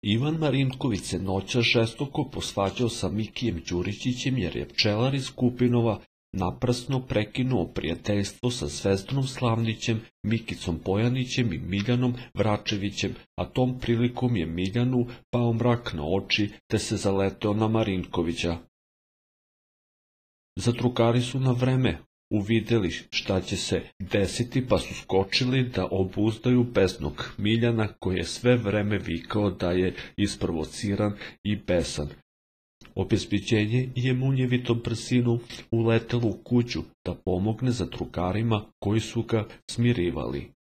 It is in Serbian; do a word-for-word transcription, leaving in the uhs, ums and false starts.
Ivan Marinković se noćas žestoko posvađao sa Mikijem Đuričićem jer je pčelar iz Kupinova naprasno prekinuo prijateljstvo sa Zvezdanom Slavnićem, Mikicom Pojanićem i Miljanom Vračevićem, a tom prilikom je Miljanu pao mrak na oči te se zaleteo na Marinkovića. Zatrukari su na vreme uvideli šta će se desiti, pa su skočili da obuzdaju besnog Miljana, koji je sve vreme vikao da je isprovociran i besan. Obezbeđenje je munjevitom brzinom uletelo u kuću da pomogne zatrukarima koji su ga smirivali.